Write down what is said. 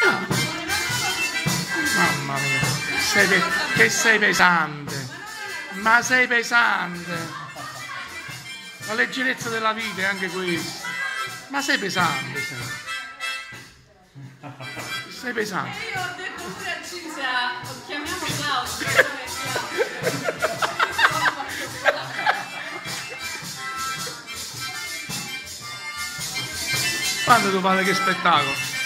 Mamma mia, che sei pesante, ma sei pesante. La leggerezza della vita è anche questa. Ma sei pesante, sei pesante. Io ho detto pure a Cinzia, chiamiamo Claudio. Quando tu fate che spettacolo?